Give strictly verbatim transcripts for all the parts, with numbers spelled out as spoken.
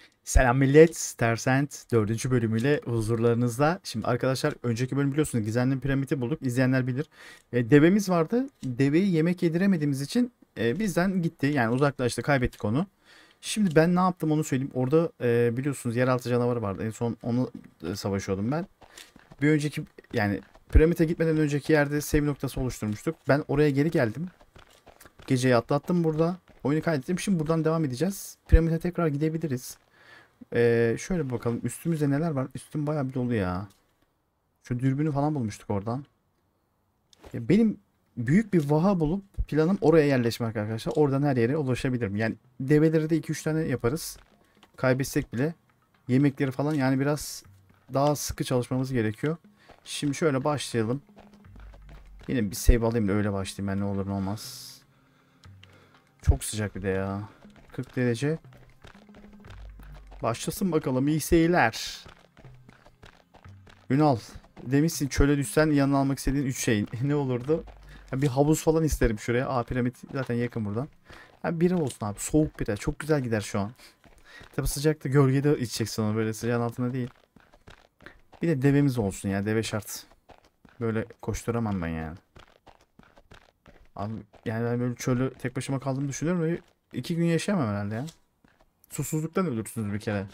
Selam millet, Tersent dördüncü bölümüyle huzurlarınızda. Şimdi arkadaşlar önceki bölüm biliyorsunuz Gizemli Piramidi bulduk. İzleyenler bilir. E, devemiz vardı. Deveyi yemek yediremediğimiz için e, bizden gitti. Yani uzaklaştı, kaybettik onu. Şimdi ben ne yaptım onu söyleyeyim. Orada e, biliyorsunuz yeraltı canavarı vardı. En son onu e, savaşıyordum ben. Bir önceki yani piramite gitmeden önceki yerde save noktası oluşturmuştuk. Ben oraya geri geldim. Geceyi atlattım burada. Oyunu kaydettim. Şimdi buradan devam edeceğiz. Piramite tekrar gidebiliriz. Ee, şöyle bir bakalım. Üstümüzde neler var? Üstüm bayağı bir dolu ya. Şu dürbünü falan bulmuştuk oradan. Ya benim büyük bir vaha bulup planım oraya yerleşmek arkadaşlar. Oradan her yere ulaşabilirim. Yani develeri de iki üç tane yaparız. Kaybetsek bile. Yemekleri falan yani biraz daha sıkı çalışmamız gerekiyor. Şimdi şöyle başlayalım. Yine bir save alayım da öyle başlayayım ben, ne olur ne olmaz. Çok sıcak bir de ya. kırk derece. Başlasın bakalım, iyi seyirler. Ünal, demişsin çöle düşsen yanına almak istediğin üç şey ne olurdu? Ya bir havuz falan isterim şuraya. Aa, piramit zaten yakın buradan. Ha, bira olsun abi. Soğuk bira. Çok güzel gider şu an. Tabi sıcakta gölgede içeceksin onu, böyle sıcağın altında değil. Bir de devemiz olsun ya. Deve şart. Böyle koşturamam ben yani. Abi yani ben böyle çölü tek başıma kaldığımı düşünüyorum ve iki gün yaşayamam herhalde ya. Susuzluktan ölürsünüz bir kere.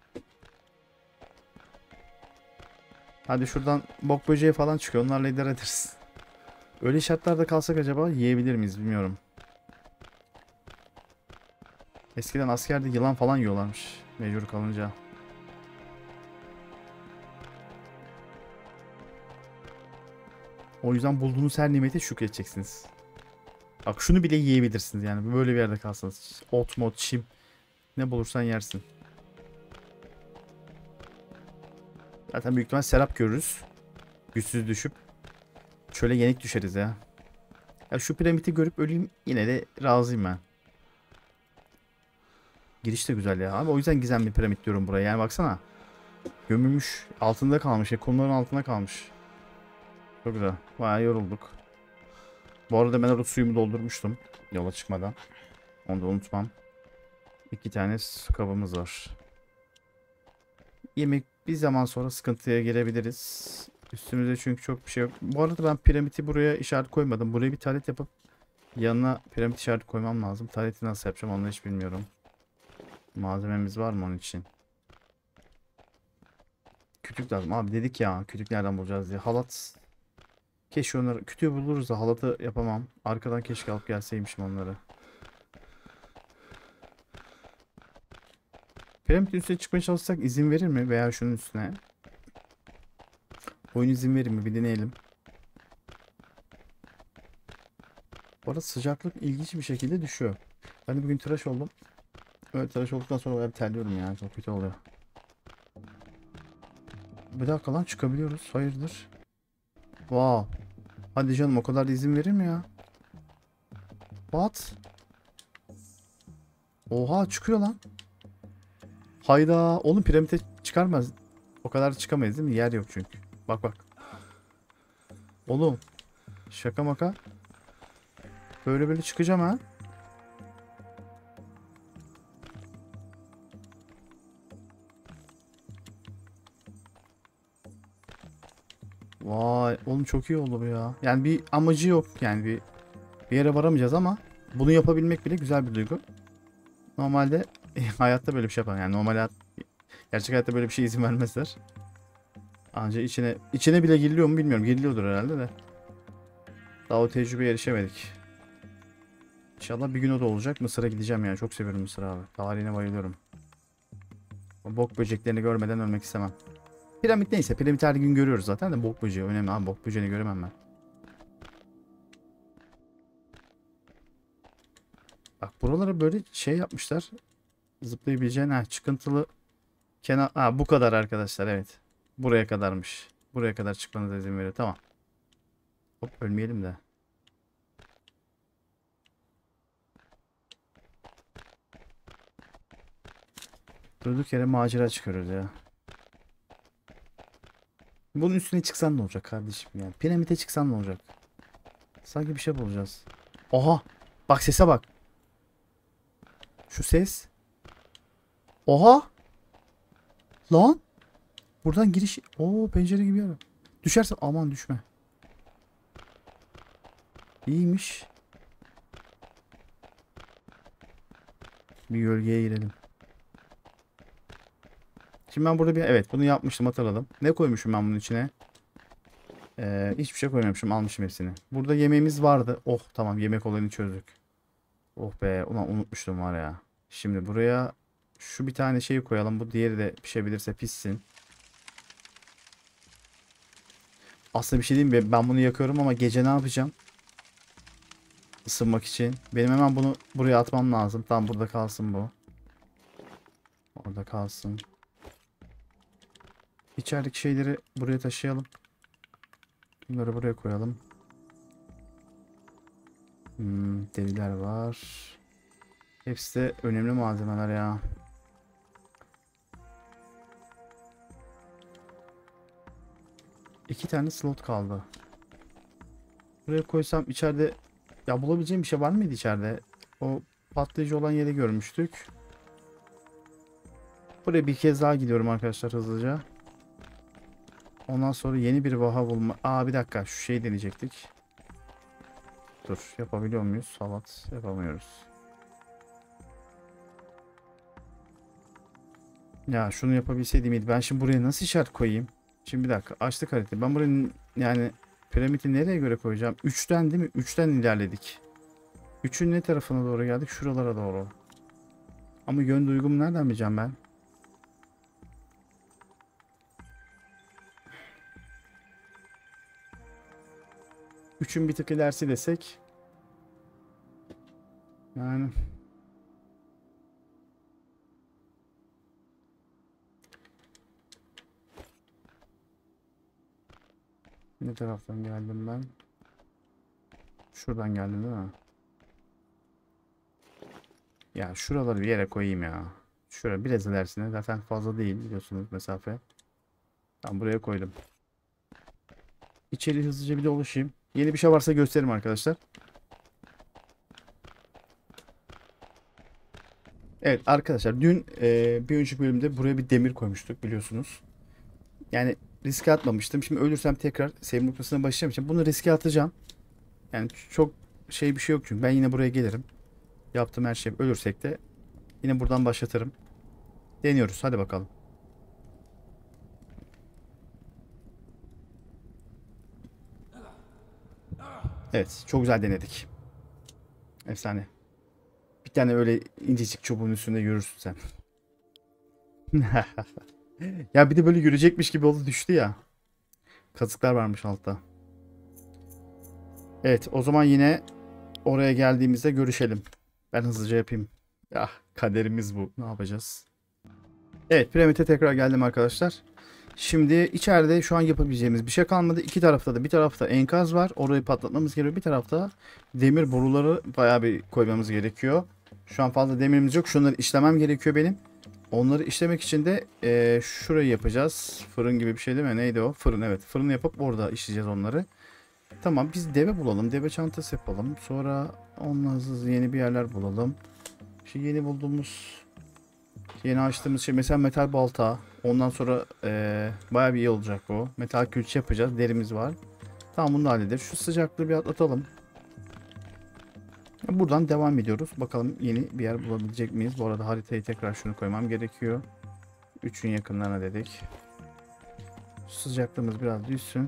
Hadi şuradan bok böceği falan çıkıyor. Onlarla idare ederiz. Öyle şartlarda kalsak acaba yiyebilir miyiz bilmiyorum. Eskiden askerde yılan falan yiyorlarmış mecbur kalınca. O yüzden bulduğunuz her nimete şükredeceksiniz. Bak şunu bile yiyebilirsiniz yani böyle bir yerde kalsanız. Ot mot çim ne bulursan yersin. Zaten büyük ihtimal serap görürüz. Güçsüz düşüp şöyle yenik düşeriz ya. Ya şu piramidi görüp öleyim yine de razıyım ben. Giriş de güzel ya. Abi o yüzden gizemli piramit diyorum buraya. Yani baksana. Gömülmüş. Altında kalmış. Ya, kumların altında kalmış. Çok güzel. Bayağı yorulduk. Bu arada ben orada suyumu doldurmuştum. Yola çıkmadan. Onu da unutmam. İki tane su kabımız var. Yemek bir zaman sonra sıkıntıya girebiliriz. Üstümüzde çünkü çok bir şey yok. Bu arada ben piramidi buraya işaret koymadım. Buraya bir talet yapıp yanına piramit işareti koymam lazım. Taleti nasıl yapacağım onu hiç bilmiyorum. Malzememiz var mı onun için? Kütük lazım. Abi dedik ya kütük nereden bulacağız diye. Halat. Keşke onları kütüğü buluruz da halatı yapamam. Arkadan keşke alıp gelseymişim onları. Piramidin üstüne çıkmaya çalışsak izin verir mi? Veya şunun üstüne. Oyun izin verir mi? Bir deneyelim. Bu arada sıcaklık ilginç bir şekilde düşüyor. Ben de bugün tıraş oldum. Evet, tıraş olduktan sonra bayağı bir terliyorum ya. Çok kötü oluyor. Bir dakika lan, çıkabiliyoruz. Hayırdır? Wow. Hadi canım, o kadar da izin verir mi ya? What? Oha, çıkıyor lan. Hayda. Oğlum piramite çıkarmaz. O kadar çıkamayız değil mi? Yer yok çünkü. Bak bak. Oğlum. Şaka maka. Böyle böyle çıkacağım ha. Vay oğlum, çok iyi oldu bu ya. Yani bir amacı yok yani, bir, bir yere varamayacağız ama bunu yapabilmek bile güzel bir duygu. Normalde hayatta böyle bir şey yapamam. Yani normal hayat, gerçek hayatta böyle bir şey izin vermezler. Anca içine içine bile giriliyor mu bilmiyorum. Giriliyordur herhalde de. Daha o tecrübeye erişemedik. İnşallah bir gün o da olacak. Mısır'a gideceğim yani. Çok seviyorum Mısır abi. Tarihine bayılıyorum. O bok böceklerini görmeden ölmek istemem. Piramit neyse. Piramit her gün görüyoruz zaten de bok böceği önemli abi. Bok böceğini göremem ben. Bak buralara böyle şey yapmışlar. Zıplayabileceğin ha, çıkıntılı kenar. Ha, bu kadar arkadaşlar, evet. Buraya kadarmış. Buraya kadar çıkmanıza izin veriyor. Tamam. Hop, ölmeyelim de. Durduk yere macera çıkarıyoruz ya. Bunun üstüne çıksan ne olacak kardeşim ya? Piramite çıksan ne olacak? Sanki bir şey bulacağız. Oha! Bak sese bak. Şu ses. Oha! Lan. Buradan giriş. Oo, pencere gibi yer. Düşersen aman düşme. İyiymiş. Bir gölgeye girelim. Şimdi ben burada bir evet bunu yapmıştım, hatırladım. Ne koymuşum ben bunun içine? Ee, hiçbir şey koymamışım, almışım hepsini. Burada yemeğimiz vardı. Oh tamam, yemek olayını çözdük. Oh be, ulan unutmuştum var ya. Şimdi buraya şu bir tane şeyi koyalım. Bu diğeri de pişebilirse pişsin. Aslında bir şey diyeyim mi? Ben bunu yakıyorum ama gece ne yapacağım? Isınmak için. Benim hemen bunu buraya atmam lazım. Tam burada kalsın bu. Orada kalsın. İçerideki şeyleri buraya taşıyalım. Bunları buraya koyalım. Hmm, deriler var. Hepsi de önemli malzemeler ya. İki tane slot kaldı. Buraya koysam içeride ya bulabileceğim bir şey var mıydı içeride? O patlayıcı olan yeri görmüştük. Buraya bir kez daha gidiyorum arkadaşlar hızlıca. Ondan sonra yeni bir vaha bulma. Aa bir dakika, şu şeyi deneyecektik. Dur, yapabiliyor muyuz? Salat yapamıyoruz. Ya şunu yapabilseydim iyiydi. Ben şimdi buraya nasıl işaret koyayım? Şimdi bir dakika, açtık haritayı. Ben buranın yani piramidi nereye göre koyacağım? Üçten değil mi? Üçten ilerledik. Üçün ne tarafına doğru geldik? Şuralara doğru. Ama yön duygumu nereden bileceğim ben? Üçün bir tık ilerisi desek. Yani ne taraftan geldim ben? Şuradan geldim değil mi? Ya şuraları bir yere koyayım ya. Şuraya biraz ilerisine, zaten fazla değil biliyorsunuz mesafe. Ben buraya koydum. İçeri hızlıca bir dolaşayım. Yeni bir şey varsa gösteririm arkadaşlar. Evet arkadaşlar, dün e, bir önceki bölümde buraya bir demir koymuştuk biliyorsunuz. Yani riske atmamıştım. Şimdi ölürsem tekrar save noktasına başlayacağım için bunu riske atacağım. Yani çok şey bir şey yok çünkü ben yine buraya gelirim. Yaptığım her şey, ölürsek de yine buradan başlatırım. Deniyoruz, hadi bakalım. Evet, çok güzel denedik. Efsane. Bir tane öyle incecik çubuğun üstünde yürürsün sen. Ya bir de böyle yürüyecekmiş gibi oldu, düştü ya. Kazıklar varmış altta. Evet, o zaman yine oraya geldiğimizde görüşelim. Ben hızlıca yapayım. Ya kaderimiz bu. Ne yapacağız? Evet, piramite tekrar geldim arkadaşlar. Şimdi içeride şu an yapabileceğimiz bir şey kalmadı. İki tarafta da, bir tarafta enkaz var. Orayı patlatmamız gerekiyor. Bir tarafta demir boruları bayağı bir koymamız gerekiyor. Şu an fazla demirimiz yok. Şunları işlemem gerekiyor benim. Onları işlemek için de e, şurayı yapacağız. Fırın gibi bir şey değil mi? Neydi o? Fırın, evet. Fırını yapıp orada işleyeceğiz onları. Tamam, biz deve bulalım. Deve çantası yapalım. Sonra onunla hızlı hızlı yeni bir yerler bulalım. Şu yeni bulduğumuz, yeni açtığımız şey mesela metal balta. Ondan sonra e, bayağı bir iyi olacak bu. Metal külçe yapacağız. Derimiz var. Tamam, bunu da hallederiz. Şu sıcaklığı bir atlatalım. Buradan devam ediyoruz. Bakalım yeni bir yer bulabilecek miyiz? Bu arada haritayı tekrar şunu koymam gerekiyor. üçün yakınlarına dedik. Sıcaklığımız biraz düşsün.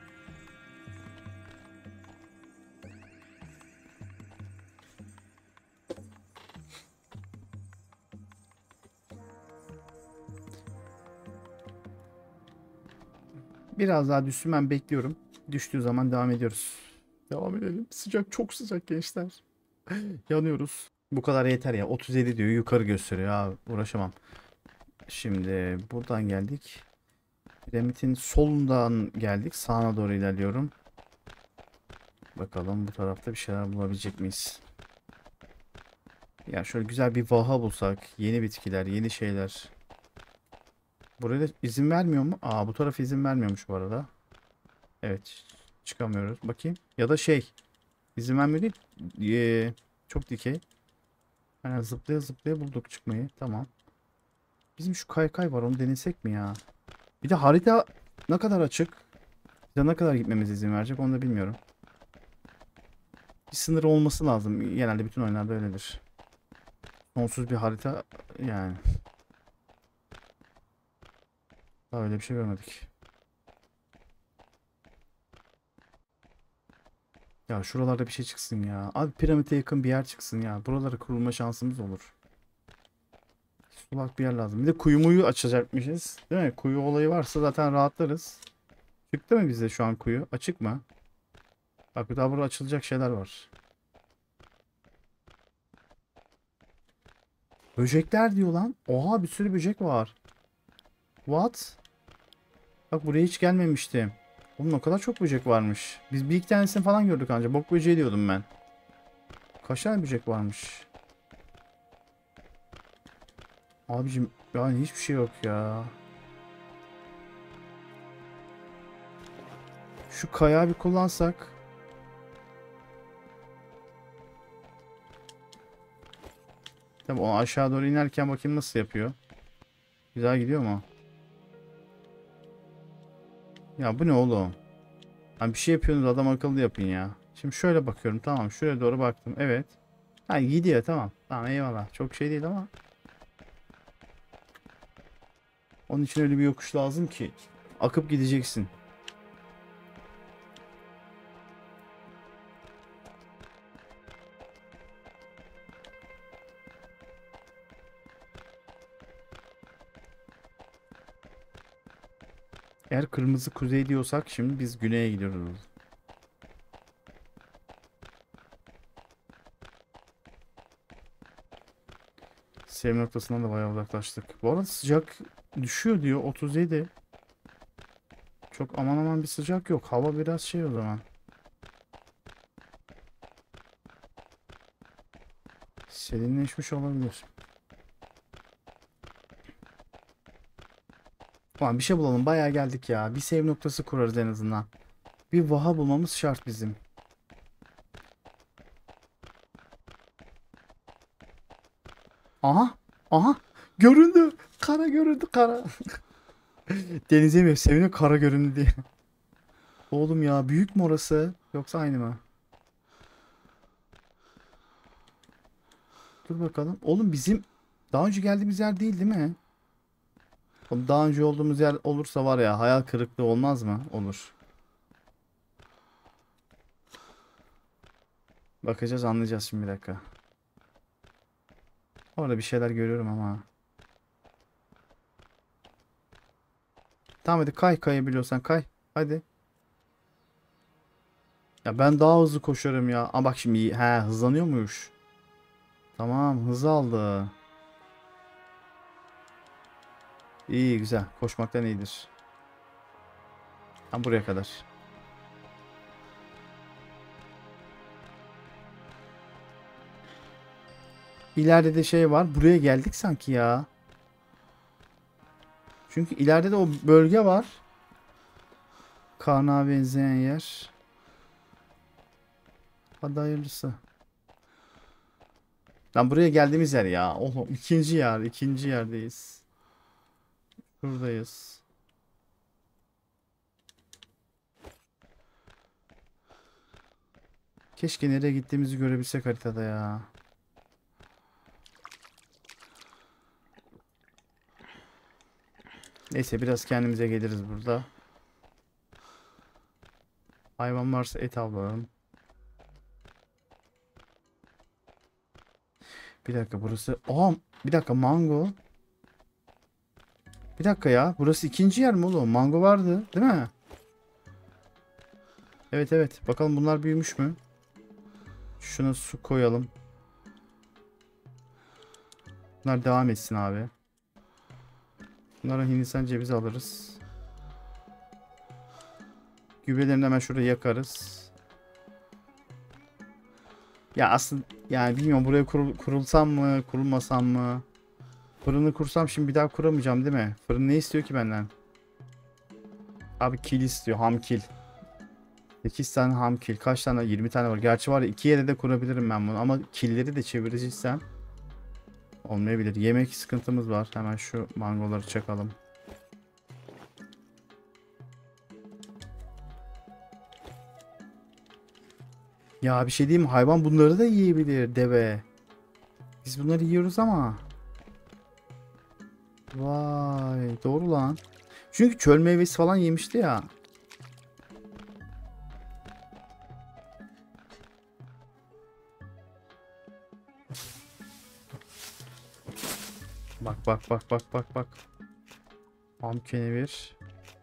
Biraz daha düşsün, ben bekliyorum. Düştüğü zaman devam ediyoruz. Devam edelim. Sıcak, çok sıcak gençler. Yanıyoruz. Bu kadar yeter ya. otuz yedi diyor, yukarı gösteriyor. Abi uğraşamam. Şimdi buradan geldik. Piramidin solundan geldik. Sağına doğru ilerliyorum. Bakalım bu tarafta bir şeyler bulabilecek miyiz? Ya şöyle güzel bir vaha bulsak. Yeni bitkiler, yeni şeyler. Buraya da izin vermiyor mu? Aa, bu taraf izin vermiyormuş bu arada. Evet. Çıkamıyoruz. Bakayım. Ya da şey. İzin vermiyor değil. Ee, çok dikey. Yani zıplaya zıplaya bulduk çıkmayı. Tamam. Bizim şu kaykay var, onu denesek mi ya? Bir de harita ne kadar açık? Ya ne kadar gitmemize izin verecek onu da bilmiyorum. Bir sınır olması lazım. Genelde bütün oyunlarda öyledir. Sonsuz bir harita yani. Daha öyle bir şey görmedik. Ya şuralarda bir şey çıksın ya. Abi piramide yakın bir yer çıksın ya. Buralara kurulma şansımız olur. Sulak bir yer lazım. Bir de kuyu muyu açacakmışız. Değil mi? Kuyu olayı varsa zaten rahatlarız. Çıktı mı bizde şu an kuyu? Açık mı? Bak bir daha burada açılacak şeyler var. Böcekler diyor lan. Oha bir sürü böcek var. What? Bak buraya hiç gelmemiştim. Oğlum o kadar çok böcek varmış. Biz bir iki tanesini falan gördük anca. Bok böceği diyordum ben. Kaç tane böcek varmış? Abicim yani hiçbir şey yok ya. Şu kayağı bir kullansak. Tabii o aşağı doğru inerken bakayım nasıl yapıyor. Güzel gidiyor mu? Ya bu ne oğlum? Hani bir şey yapıyorsunuz adam akıllı yapın ya. Şimdi şöyle bakıyorum tamam şuraya doğru baktım evet. Ha gidiyor tamam. Tamam eyvallah. Çok şey değil ama. Onun için öyle bir yokuş lazım ki. Akıp gideceksin. Eğer kırmızı kuzey diyorsak şimdi biz güneye gidiyoruz. Sevim noktasından da bayağı uzaklaştık. Bu arada sıcak düşüyor diyor otuz yedi. Çok aman aman bir sıcak yok. Hava biraz şey o zaman. Serinleşmiş olabilir. Tamam bir şey bulalım. Bayağı geldik ya. Bir save noktası kurarız en azından. Bir vaha bulmamız şart bizim. Aha. Aha. Göründü. Kara göründü kara. Denize mi? Seviniyor kara göründü diye. Oğlum ya büyük mü orası? Yoksa aynı mı? Dur bakalım. Oğlum bizim daha önce geldiğimiz yer değil değil mi? Oğlum daha önce olduğumuz yer olursa var ya hayal kırıklığı olmaz mı? Olur. Bakacağız anlayacağız şimdi bir dakika. Orada bir şeyler görüyorum ama. Tamam hadi kay kayabiliyorsan kay. Hadi. Ya ben daha hızlı koşarım ya. Ama bak şimdi he hızlanıyormuş. Tamam hız aldı. İyi güzel. Koşmaktan iyidir. Tam buraya kadar. İleride de şey var. Buraya geldik sanki ya. Çünkü ileride de o bölge var. Kaan'a benzeyen yer. Hadi hayırlısı. Lan buraya geldiğimiz yer ya. Oğlum ikinci yer. ikinci yerdeyiz. Buradayız. Keşke nereye gittiğimizi görebilsek haritada ya. Neyse biraz kendimize geliriz burada. Hayvan varsa et avlayalım. Bir dakika burası. Aa bir dakika mango. Bir dakika ya. Burası ikinci yer mi oğlum? Mango vardı, değil mi? Evet evet. Bakalım bunlar büyümüş mü? Şuna su koyalım. Bunlar devam etsin abi. Bunlara Hindistan cevizi alırız. Gübrelerini hemen şurada yakarız. Ya aslında yani bilmiyorum buraya kurul, kurulsam mı, kurulmasam mı? Fırını kursam şimdi bir daha kuramayacağım değil mi? Fırın ne istiyor ki benden? Abi kil istiyor, ham kil. sekiz tane ham kil. Kaç tane? yirmi tane var. Gerçi var ya iki yere de kurabilirim ben bunu ama killeri de çevireceksem Olmayabilir. Yemek sıkıntımız var. Hemen şu mangoları çakalım. Ya bir şey diyeyim mi? Hayvan bunları da yiyebilir, deve. Biz bunları yiyoruz ama. Vay, doğru lan. Çünkü çöl meyvesi falan yemişti ya. Bak bak bak bak bak bak. Am kenevir.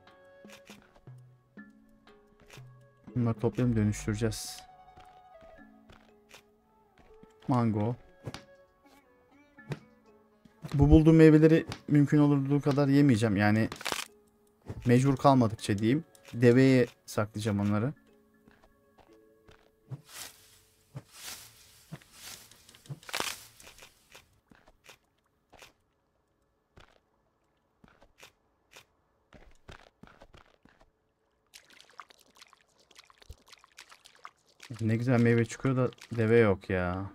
Bunları toplayalım, dönüştüreceğiz. Mango. Bu bulduğum meyveleri mümkün olduğu kadar yemeyeceğim. Yani mecbur kalmadıkça diyeyim. Deveye saklayacağım onları. Ne güzel meyve çıkıyor da deve yok ya.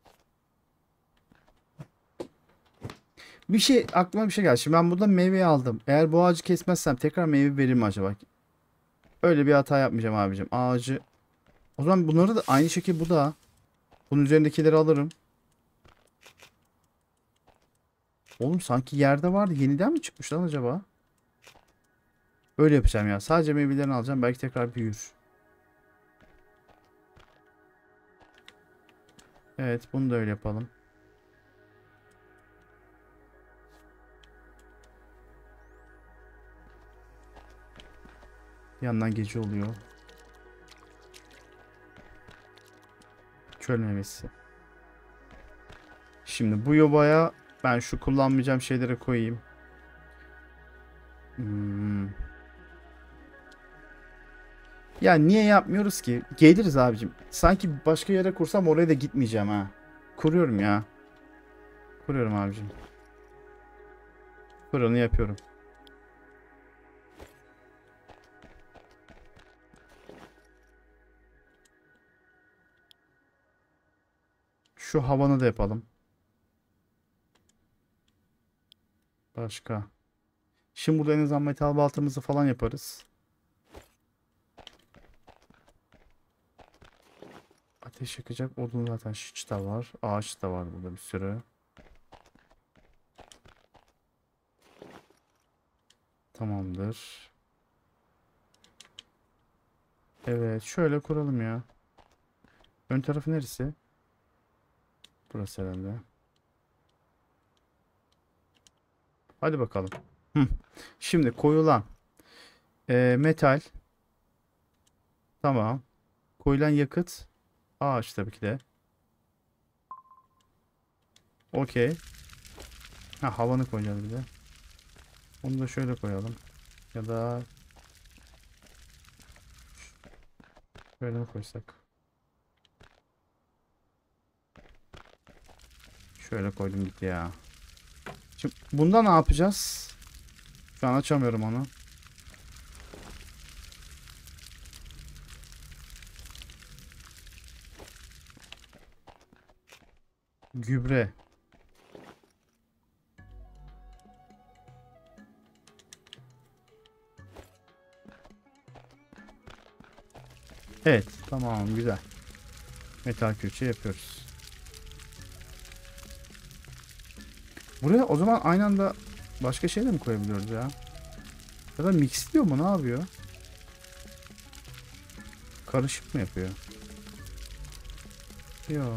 Bir şey aklıma bir şey geldi. Şimdi ben buradan meyveyi aldım. Eğer bu ağacı kesmezsem tekrar meyve verir mi acaba? Öyle bir hata yapmayacağım abicim. Ağacı. O zaman bunları da aynı şekilde bu da. Bunun üzerindekileri alırım. Oğlum sanki yerde vardı. Yeniden mi çıkmış lan acaba? Öyle yapacağım ya. Sadece meyvelerini alacağım. Belki tekrar büyür. Evet, bunu da öyle yapalım. Bir yandan gece oluyor. Çöl meyvesi. Şimdi bu yobaya ben şu kullanmayacağım şeylere koyayım. Hmm. Ya niye yapmıyoruz ki? Geliriz abicim. Sanki başka yere kursam oraya da gitmeyeceğim ha. Kuruyorum ya. Kuruyorum abicim. Fırını yapıyorum. Şu havanı da yapalım. Başka. Şimdi burada en azından metal baltamızı falan yaparız. Ateş yakacak odun zaten şiç da var. Ağaç da var burada bir sürü. Tamamdır. Evet, şöyle kuralım ya. Ön tarafı neresi? Burası herhalde. Hadi bakalım. Hı. Şimdi koyulan e, metal. Tamam. Koyulan yakıt. Ağaç tabii ki de. Okey. Ha, havanı koyacağız bir de. Onu da şöyle koyalım. Ya da şöyle mi koysak? Şöyle koydum gitti ya. Şimdi bunda ne yapacağız? Şu an açamıyorum onu. Gübre. Evet, tamam, güzel. Metal külçe yapıyoruz. Buraya o zaman aynı anda başka şey de mi koyabiliyoruz ya? Ya da mixliyor mu, ne yapıyor? Karışık mı yapıyor? Yok.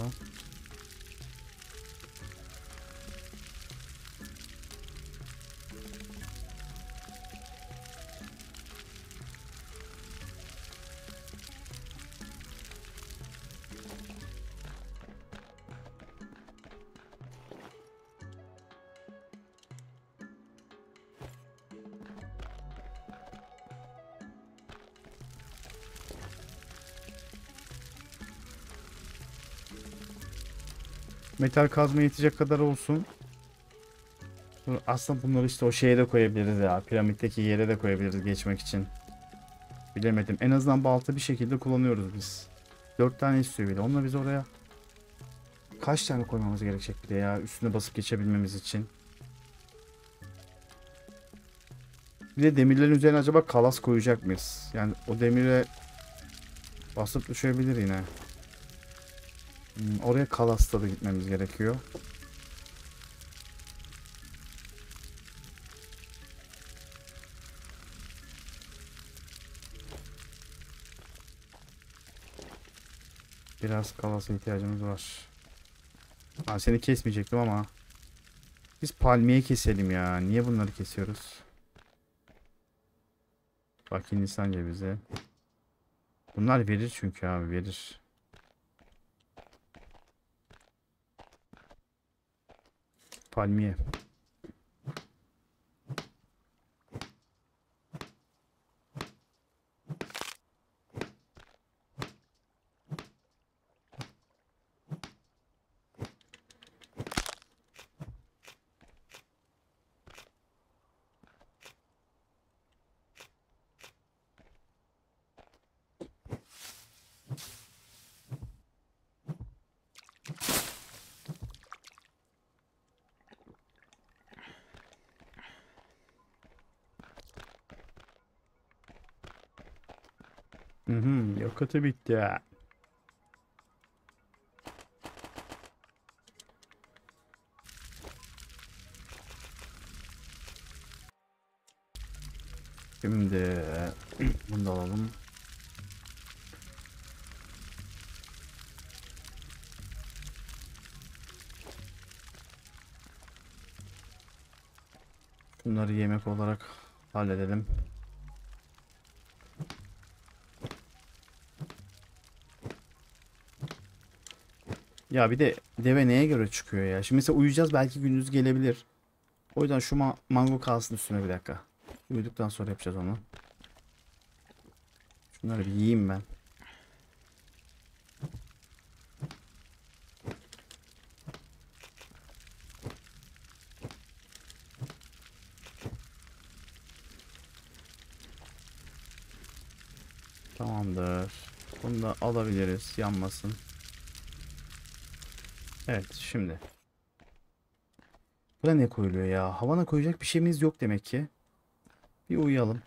Metal kazma yetecek kadar olsun. Aslında bunları işte o şeye de koyabiliriz ya. Piramitteki yere de koyabiliriz geçmek için. Bilemedim. En azından balta bir şekilde kullanıyoruz biz. Dört tane istiyor bir de. Onunla biz oraya Kaç tane koymamız gerekecek bir de ya üstüne basıp geçebilmemiz için. Bir de demirlerin üzerine acaba kalas koyacak mıyız? Yani o demire basıp düşebilir yine. Hmm, oraya kalasla da gitmemiz gerekiyor. Biraz kalasa ihtiyacımız var. Ben seni kesmeyecektim ama. Biz palmiye keselim ya. Niye bunları kesiyoruz? Bak Hindistan cevizi. Bunlar verir çünkü abi verir. Palmiye. Hı hı, yakıtı bitti. Şimdi bunu da alalım. Bunları yemek olarak halledelim. Ya bir de deve neye göre çıkıyor ya? Şimdi mesela uyuyacağız belki gündüz gelebilir. O yüzden şu ma mango kalsın üstüne bir dakika. Uyuduktan sonra yapacağız onu. Şunları bir yiyeyim ben. Tamamdır. Bunu da alabiliriz. Yanmasın. Evet şimdi. Buna ne koyuluyor ya? Havana koyacak bir şeyimiz yok demek ki. Bir uyuyalım.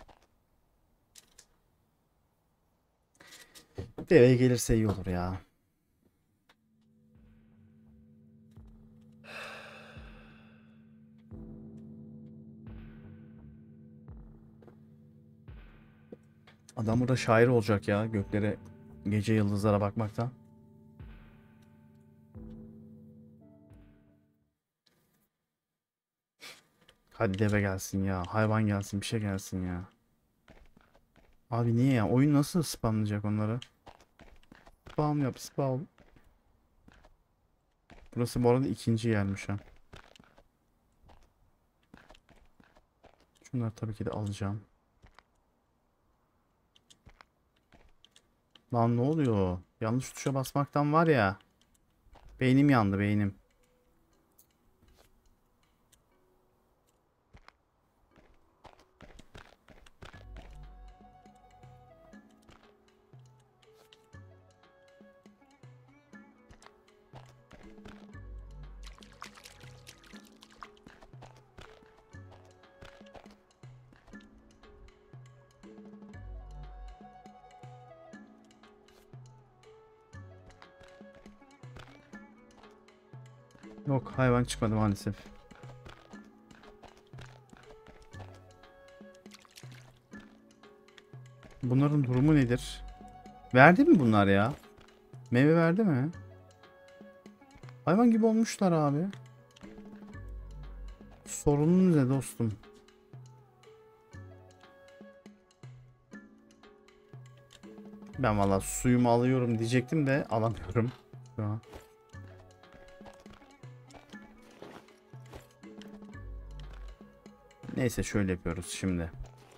Deveye gelirse iyi olur ya. Adam burada şair olacak ya. Göklere, gece yıldızlara bakmaktan. Hadi deve gelsin ya. Hayvan gelsin. Bir şey gelsin ya. Abi niye ya? Oyun nasıl spamlayacak onları? Spam yap spam. Burası bu arada ikinci yermiş ha. Şunları tabii ki de alacağım. Lan ne oluyor? Yanlış tuşa basmaktan var ya. Beynim yandı beynim. Yok hayvan çıkmadı maalesef. Bunların durumu nedir? Verdi mi bunlar ya? Meyve verdi mi? Hayvan gibi olmuşlar abi. Sorunun ne dostum? Ben valla suyumu alıyorum diyecektim de alamıyorum. Şu an. Neyse şöyle yapıyoruz şimdi.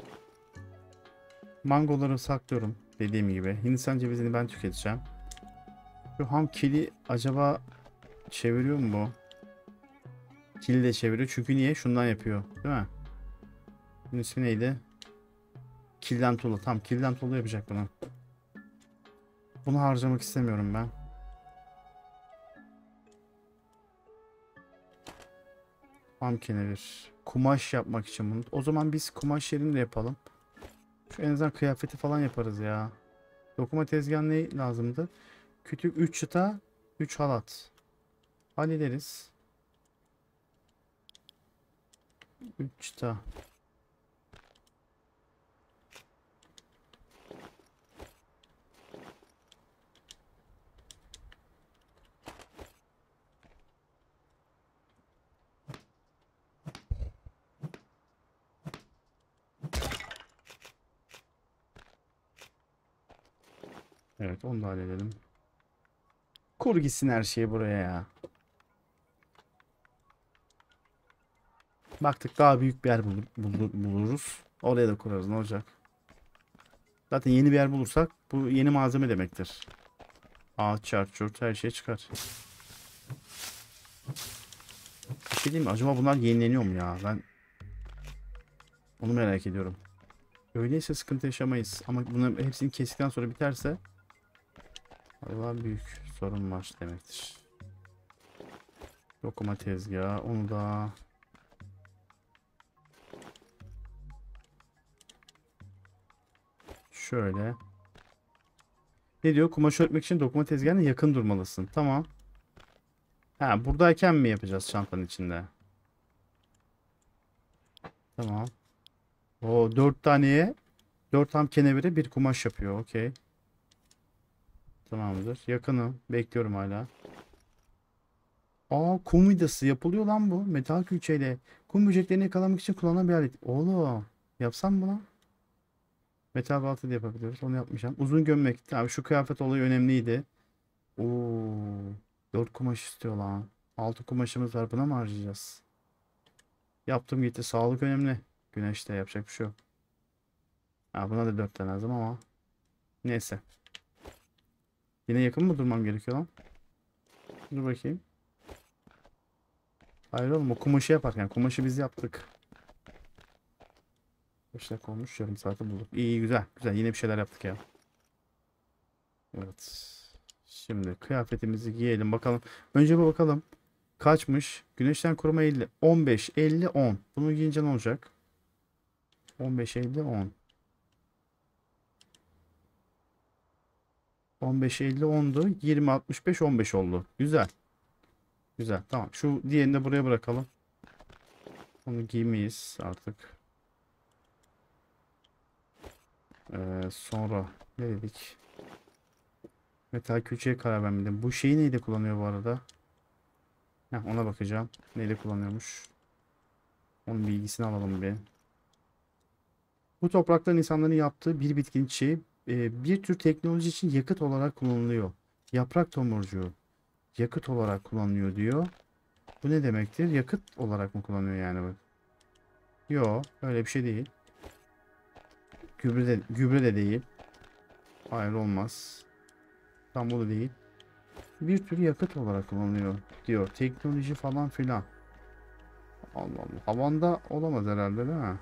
Mangoları saklıyorum dediğim gibi. Hindistan cevizini ben tüketeceğim. Şu ham kili acaba çeviriyor mu bu? Kili de çeviriyor çünkü niye? Şundan yapıyor değil mi? Bunun ismi neydi? Kilden tuğla. Tam kilden tuğla yapacak bunu. Bunu harcamak istemiyorum ben. Ham kenevir. Kumaş yapmak için bunu. O zaman biz kumaş yerini de yapalım. Şu en azından kıyafeti falan yaparız ya. Dokuma tezgahı ne lazımdı? Kütük üç çıta, üç halat. Hallederiz. üç çıta. Evet, onu da halledelim. Kur gitsin her şey buraya ya. Baktık daha büyük bir yer bulur, bulur- buluruz. Oraya da kurarız, ne olacak? Zaten yeni bir yer bulursak bu yeni malzeme demektir. Ağaç, çarçurt, her şey çıkar. Bir şey diyeyim mi? Acaba bunlar yenileniyor mu ya? Ben onu merak ediyorum. Öyleyse sıkıntı yaşamayız. Ama bunların hepsini kestikten sonra biterse acaba büyük sorun var demektir. Dokuma tezgahı. Onu da şöyle. Ne diyor? Kumaş örtmek için dokuma tezgahına yakın durmalısın. Tamam. Ha, buradayken mi yapacağız çantanın içinde? Tamam. O dört taneye dört tam kenevire bir kumaş yapıyor. Okey. Tamamdır. Yakınım. Bekliyorum hala. Aa, kum vidası yapılıyor lan bu. Metal külçeyle. Kum böceklerini yakalamak için kullanılan bir alet. Oğlum. Yapsam mı lan? Metal balta da yapabiliyoruz. Onu yapmayacağım. Uzun gömlek. Tamam, şu kıyafet olayı önemliydi. Oo. Dört kumaş istiyor lan. Altı kumaşımız var. Buna mı harcayacağız? Yaptım gitti. Sağlık önemli. Güneşte yapacak bir şey yok. Ha, buna da dört tane lazım ama. Neyse. Yine yakın mı durmam gerekiyor lan? Dur bakayım. Hayır oğlum, o kumaşı yaparken. Kumaşı biz yaptık. beş dakika olmuş. Yarım saati bulduk. İyi, iyi, güzel. Güzel. Yine bir şeyler yaptık ya. Evet. Şimdi kıyafetimizi giyelim. Bakalım. Önce bir bakalım. Kaçmış? Güneşten koruma elli. on beş, elli, on. Bunu giyince ne olacak? on beş, elli, on. on beş, elli, ondu. yirmi, altmış beş, on beş oldu. Güzel. Güzel. Tamam. Şu diğerini de buraya bırakalım. Onu giymeyiz artık. Ee, sonra ne dedik? Metal külçeye karar vermedim. Bu şeyi neyde kullanıyor bu arada? Heh, ona bakacağım. Neyle kullanıyormuş? Onun bilgisini alalım bir. Bu toprakların insanların yaptığı bir bitkinin çiçeği e, bir tür teknoloji için yakıt olarak kullanılıyor. Yaprak tomurcuğu yakıt olarak kullanılıyor diyor. Bu ne demektir? Yakıt olarak mı kullanıyor yani bu? Yok, öyle bir şey değil. Gübre de, gübre de değil. Hayır, olmaz. Tam bu da değil. Bir tür yakıt olarak kullanılıyor diyor. Teknoloji falan filan. Allah Allah. Havanda olamaz herhalde, değil mi?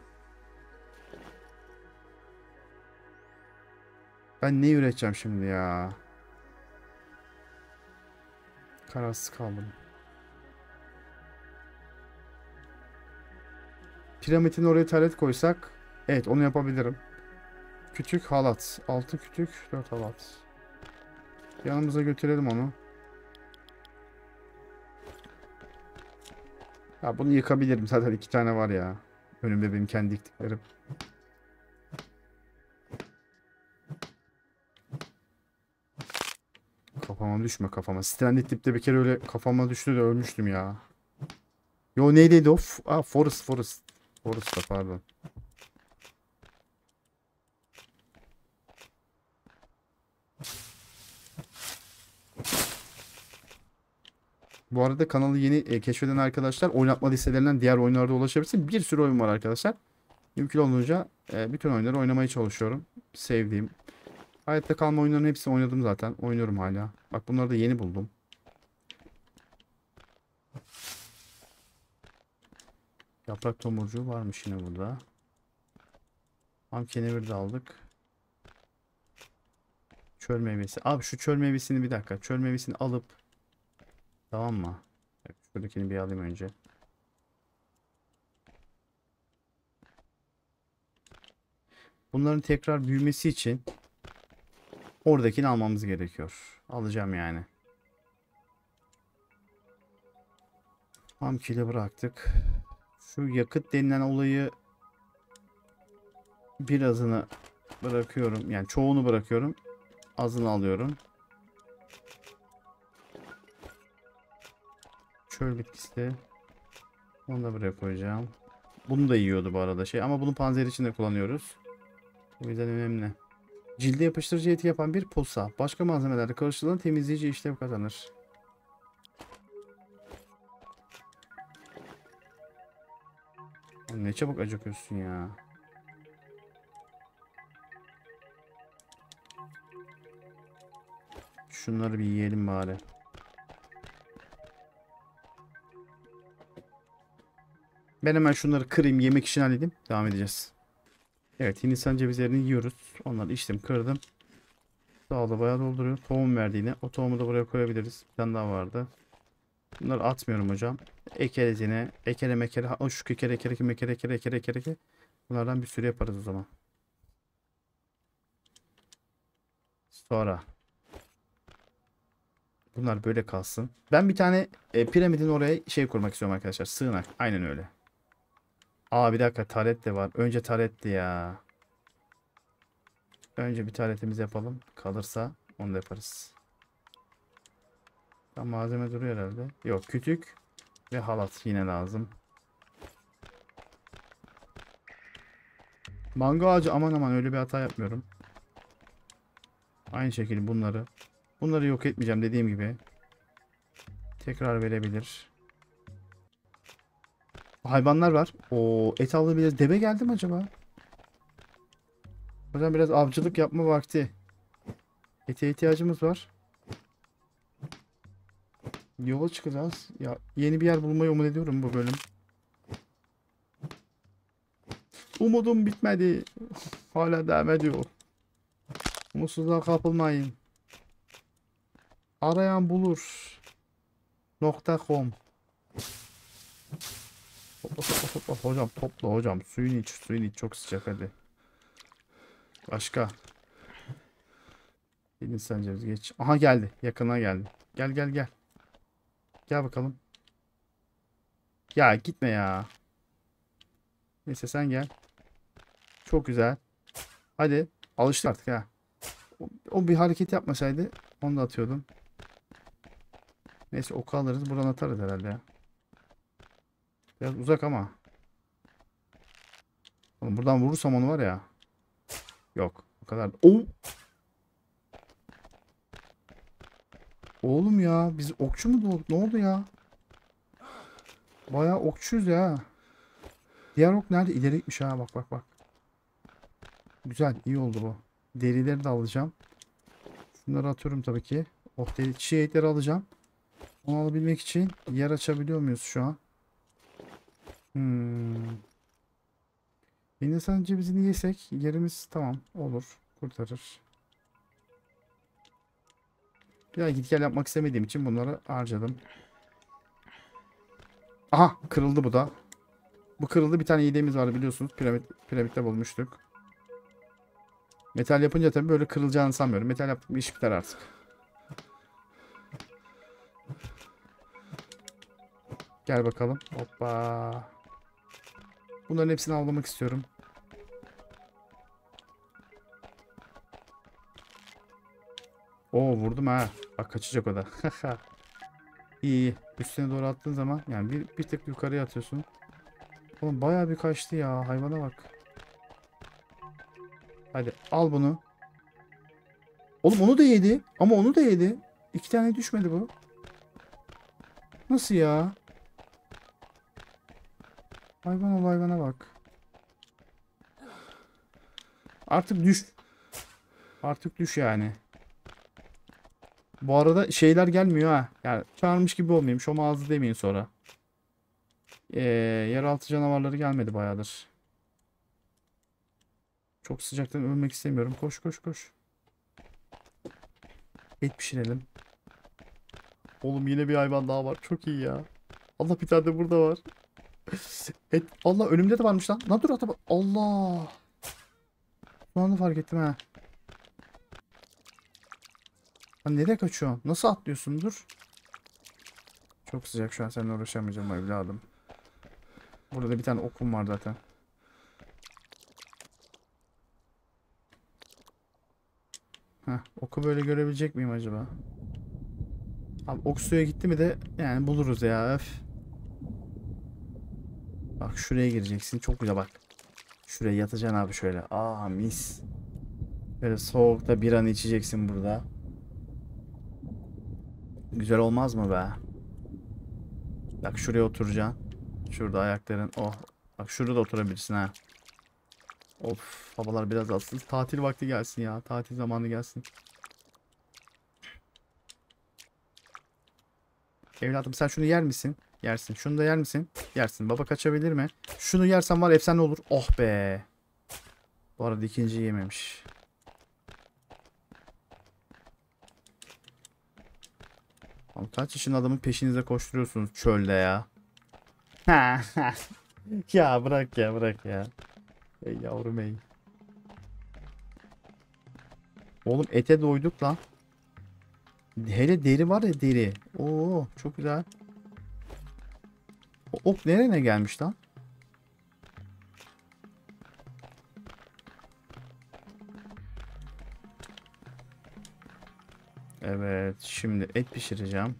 Ben ne üreteceğim şimdi ya? Kararsız kaldım. Piramidin oraya taret koysak. Evet, onu yapabilirim. Küçük halat. Altı kütük, dört halat. Yanımıza götürelim onu. Ya bunu yıkabilirim. Zaten iki tane var ya. Önümde benim kendi diktiklerim. Kafama düşme, kafama. Stranded Deep'te bir kere öyle kafama düştü de ölmüştüm ya. Yo, neydiydi o? F Aa, Forest Forest. Forest'ta, pardon. Bu arada kanalı yeni e, keşfeden arkadaşlar oynatma listelerinden diğer oyunlarda ulaşabilirsin. Bir sürü oyun var arkadaşlar. Mümkün olduğunca e, bütün oyunları oynamaya çalışıyorum. Sevdiğim. Hayatta kalma oyunlarının hepsini oynadım zaten. Oynuyorum hala. Bak, bunları da yeni buldum. Yaprak tomurcuğu varmış yine burada. Ham kenevir de aldık. Çöl meyvesi. Abi şu çöl meyvesini bir dakika. Çöl meyvesini alıp, tamam mı? Bak, şuradakini bir alayım önce. Bunların tekrar büyümesi için oradakini almamız gerekiyor. Alacağım yani. Ham kili bıraktık. Şu yakıt denilen olayı birazını bırakıyorum. Yani çoğunu bırakıyorum. Azını alıyorum. Çöl bitkisi. Onu da buraya koyacağım. Bunu da yiyordu bu arada şey. Ama bunu panzer için de kullanıyoruz. O yüzden önemli. Cilde yapıştırıcı etki yapan bir posa. Başka malzemelerle karıştırılan temizleyici işlev kazanır. Ne çabuk acıkıyorsun ya. Şunları bir yiyelim bari. Ben hemen şunları kırayım, yemek için halledeyim. Devam edeceğiz. Evet, Hindistan cevizlerini yiyoruz. Onları içtim, kırdım. Sağda bayağı dolduruyor. Tohum verdi yine. O tohumu da buraya koyabiliriz. Bir tane daha vardı. Bunları atmıyorum hocam. Ekeriz yine. Ekere mekere. Ha, şu kekere ekere ekere ekere ekere ekere ekere ekere. Bunlardan bir sürü yaparız o zaman. Sonra. Bunlar böyle kalsın. Ben bir tane e, piramidin oraya şey kurmak istiyorum arkadaşlar. Sığınak. Aynen öyle. Aa bir dakika, taret de var. Önce taretti ya. Önce bir taretimizi yapalım. Kalırsa onu da yaparız. Tam malzeme duruyor herhalde. Yok, kütük ve halat yine lazım. Mango ağacı, aman aman öyle bir hata yapmıyorum. Aynı şekilde bunları. Bunları yok etmeyeceğim dediğim gibi. Tekrar verebilir. Hayvanlar var. O et alabiliriz. Deve geldi mi acaba? O zaman biraz avcılık yapma vakti. Ete ihtiyacımız var. Yola çıkacağız. Ya yeni bir yer bulmayı umut ediyorum bu bölüm. Umudum bitmedi. Hala devam ediyor. Umutsuzluğa kapılmayın. Arayan bulur. .com. Topla topla topla hocam, topla hocam. Suyunu iç, suyunu iç, çok sıcak hadi. Başka. Hindistan cevizi geç. Aha geldi. Yakına geldi. Gel gel gel. Gel bakalım. Ya gitme ya. Neyse sen gel. Çok güzel. Hadi. Alıştı artık ha. O, o bir hareket yapmasaydı onu da atıyordum. Neyse oku alırız. Buradan atarız herhalde ya. Biraz uzak ama. Oğlum buradan vurursam onu var ya. Yok. O kadar. Oo. Oğlum ya. Biz okçu mu doğduk? Ne oldu ya? Bayağı okçuyuz ya. Diğer ok nerede? İleri gitmiş ha. Bak bak bak. Güzel. İyi oldu bu. Derileri de alacağım. Şunları atıyorum tabii ki. Oh, deri, çiğ etleri alacağım. Onu alabilmek için yer açabiliyor muyuz şu an? Hmm. Hindistan cevizini yesek yerimiz tamam olur. Kurtarır. Bir daha git gel yapmak istemediğim için bunları harcadım. Aha kırıldı bu da. Bu kırıldı, bir tane yedeğimiz vardı biliyorsunuz. Piramit, piramitte bulmuştuk. Metal yapınca tabii böyle kırılacağını sanmıyorum. Metal yaptık bir iş biter artık. Gel bakalım. Hoppa. Bunların hepsini avlamak istiyorum. Oo vurdum ha. Bak kaçacak o da. İyi. Üstüne doğru attığın zaman yani bir, bir tık yukarıya atıyorsun. Oğlum bayağı bir kaçtı ya. Hayvana bak. Hadi al bunu. Oğlum onu da yedi. Ama onu da yedi. İki tane düşmedi bu. Nasıl ya? Hayvan ol hayvana bak. Artık düş. Artık düş yani. Bu arada şeyler gelmiyor ha. Yani çağırmış gibi olmayayım. Şom ağzı demeyin sonra. Ee, yeraltı canavarları gelmedi bayağıdır. Çok sıcaktan ölmek istemiyorum. Koş koş koş. Et pişirelim. Oğlum yine bir hayvan daha var. Çok iyi ya. Allah bir tane de burada var. Et. Allah önümde de varmış lan. Lan dur atama. Allah. Son anda fark ettim ha. Lan nereye kaçıyorsun? Nasıl atlıyorsun? Dur. Çok sıcak şu an, seninle uğraşamayacağım evladım. Burada bir tane okum var zaten. Heh, oku böyle görebilecek miyim acaba? Abi ok suya gitti mi de yani buluruz ya. Öf. Bak şuraya gireceksin. Çok güzel bak. Şuraya yatacaksın abi şöyle. Aa mis. Böyle soğukta bir an içeceksin burada. Güzel olmaz mı be? Bak şuraya oturacaksın. Şurada ayakların. Oh. Bak şurada da oturabilirsin ha. Of, havalar biraz alsın. Tatil vakti gelsin ya. Tatil zamanı gelsin. Evladım sen şunu yer misin? Yersin. Şunu da yer misin? Yersin. Baba kaçabilir mi? Şunu yersen var efsane olur. Oh be. Bu arada ikinciyi yememiş. Oğlum kaç yaşında adamın peşinize koşturuyorsunuz çölde ya. Ya bırak ya bırak ya. Ey yavrum ey. Oğlum ete doyduk lan. Hele deri var ya, deri. Oo çok güzel. O ok nereye gelmiş lan? Evet, şimdi et pişireceğim.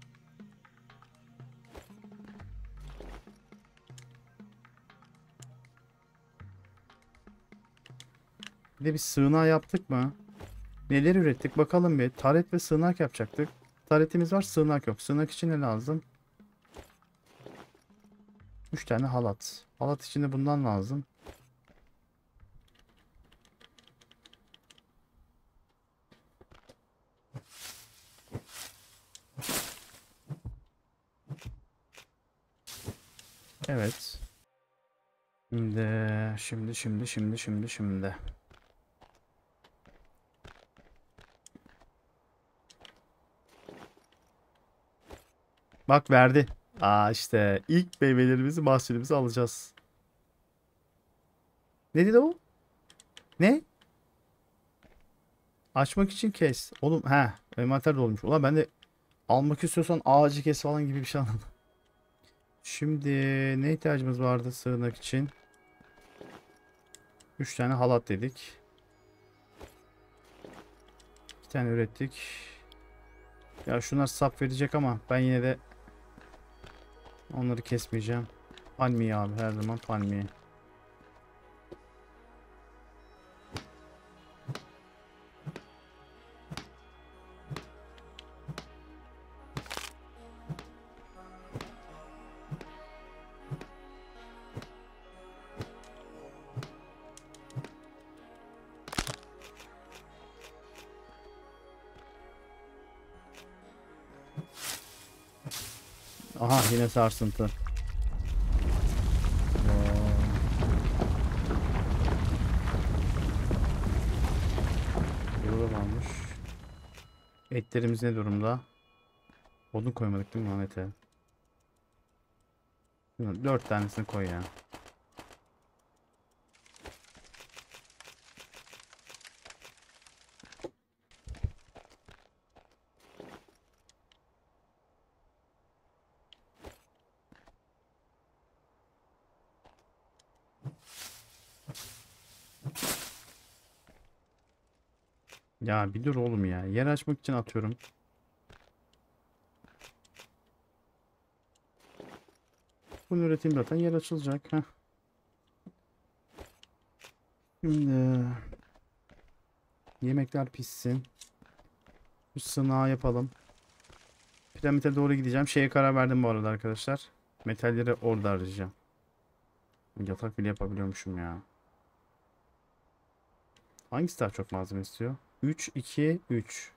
Bir de bir sığınağı yaptık mı? Neler ürettik bakalım bir. Taret ve sığınak yapacaktık. Taretimiz var, sığınak yok. Sığınak için ne lazım? üç tane halat. Halat için de bundan lazım. Evet. Şimdi, şimdi, şimdi, şimdi, şimdi, şimdi. Bak verdi. Aa işte ilk meyvelerimizi, mahsulümüzü alacağız. Ne dedi o? Ne? Açmak için kes. Oğlum he, envanter dolmuş. Ulan ben de almak istiyorsan ağacı kes falan gibi bir şey anladım. Şimdi ne ihtiyacımız vardı sığınak için? üç tane halat dedik. iki tane ürettik. Ya şunlar sap verecek ama ben yine de onları kesmeyeceğim. Palmiye abi, her zaman palmiye. Aha yine sarsıntı. Burada varmış. Etlerimiz ne durumda? Odun koymadık değil mi lan ete? Dört tanesini koy ya. Ya bir dur oğlum ya. Yer açmak için atıyorum. Bunu üreteyim zaten, yer açılacak. Heh. Şimdi yemekler pişsin. Bu sınağı yapalım. Piramite doğru gideceğim. Şeye karar verdim bu arada arkadaşlar. Metalleri orada arayacağım. Yatak bile yapabiliyormuşum ya. Hangisi daha çok malzeme istiyor? üç, iki, üç.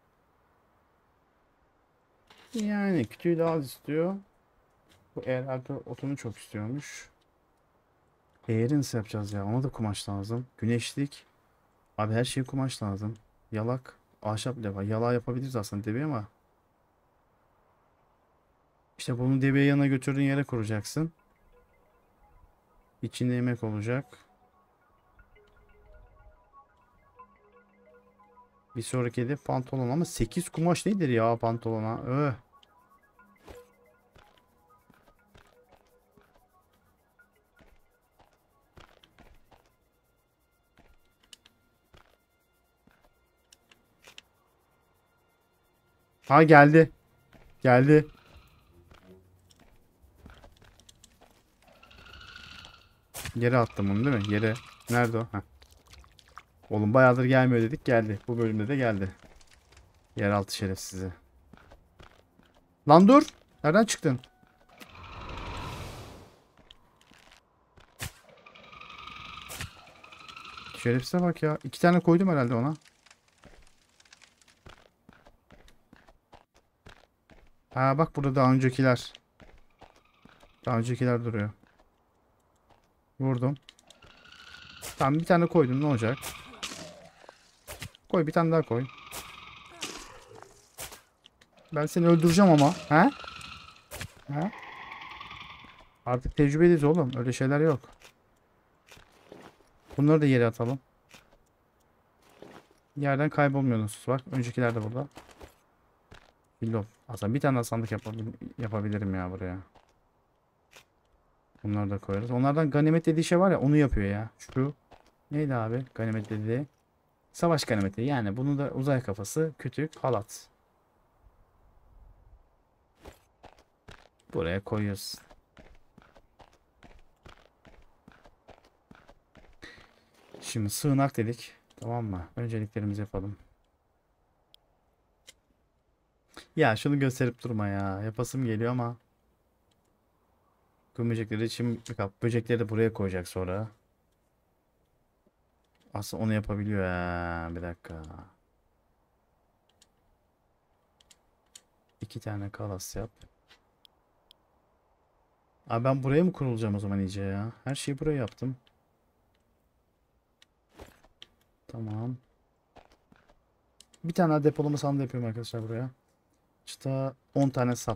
Yani kütüğü daha az istiyor. Bu eğer otunu çok istiyormuş. Eğeri nasıl yapacağız ya? Ona da kumaş lazım. Güneşlik. Abi her şeye kumaş lazım. Yalak. Ahşap bile var. Yalağı yapabiliriz aslında debi ama. İşte bunu debiye yanına götürdüğün yere kuracaksın. İçinde yemek olacak. Bir sonraki hedef pantolon ama sekiz kumaş nedir ya pantolona? Öh. Ha geldi. Geldi. Yere attım onu değil mi? Yere. Nerede o? Heh. Oğlum bayağıdır gelmiyor dedik, geldi. Bu bölümde de geldi. Yeraltı şerefsizi. Lan dur. Nereden çıktın? Şerefsize bak ya. İki tane koydum herhalde ona. Ha bak burada daha öncekiler. Daha öncekiler duruyor. Vurdum. Tamam bir tane koydum, ne olacak? Koy bir tane daha koy. Ben seni öldüreceğim ama. Ha? Ha? Artık tecrübeliyiz oğlum. Öyle şeyler yok. Bunları da yere atalım. Yerden kaybolmuyorsunuz. Bak öncekiler de burada. Billop. Aslında bir tane daha sandık yapabil yapabilirim ya buraya. Bunları da koyarız. Onlardan ganimet dediği şey var ya, onu yapıyor ya. Şu neydi abi? Ganimet dediği. Savaş ganimeti. Yani bunu da uzay kafası, kütük, halat. Buraya koyuyoruz. Şimdi sığınak dedik. Tamam mı? Önceliklerimizi yapalım. Ya şunu gösterip durma ya. Yapasım geliyor ama. Kum böcekleri için bak, böcekleri de buraya koyacak sonra. Aslında onu yapabiliyor ya. Bir dakika. İki tane kalas yap. Abi ben buraya mı kurulacağım o zaman iyice ya? Her şeyi buraya yaptım. Tamam. Bir tane daha depolama sandığı yapıyorum arkadaşlar buraya. İşte on tane sap.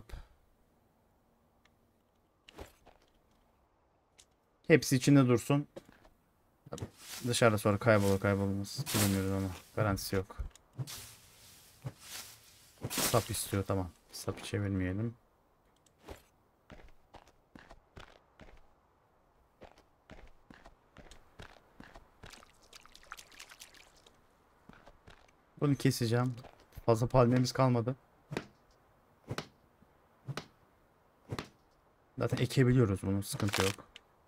Hepsi içinde dursun. Dışarıda sonra kaybolur kaybolmaz. Bilmiyoruz onu. Garantisi yok. Sap istiyor, tamam. Sapı çevirmeyelim. Bunu keseceğim. Fazla palmiyemiz kalmadı. Zaten ekebiliyoruz bunu. Sıkıntı yok.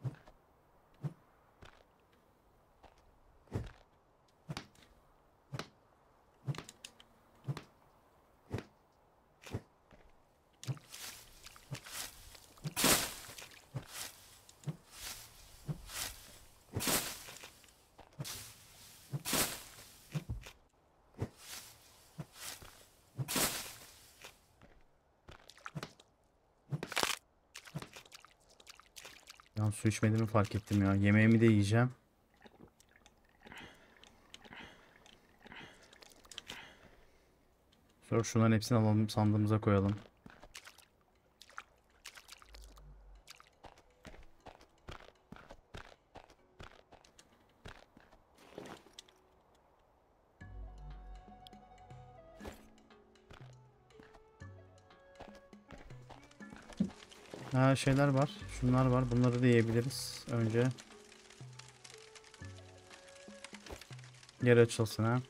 Ya su içmediğimi fark ettim ya. Yemeğimi de yiyeceğim. Sonra şunların hepsini alalım, sandığımıza koyalım. Ha şeyler var. Şunlar var. Bunları da yiyebiliriz. Önce. Yer açılsın ha.